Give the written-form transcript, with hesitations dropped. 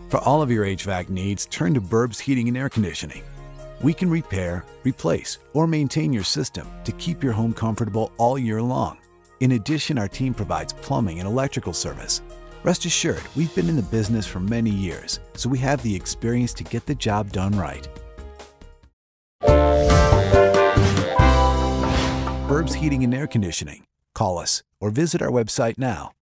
For all of your HVAC needs, turn to Burb's Heating and Air Conditioning. We can repair, replace, or maintain your system to keep your home comfortable all year long. In addition, our team provides plumbing and electrical service. Rest assured, we've been in the business for many years, so we have the experience to get the job done right. Burb's Heating and Air Conditioning. Call us or visit our website now.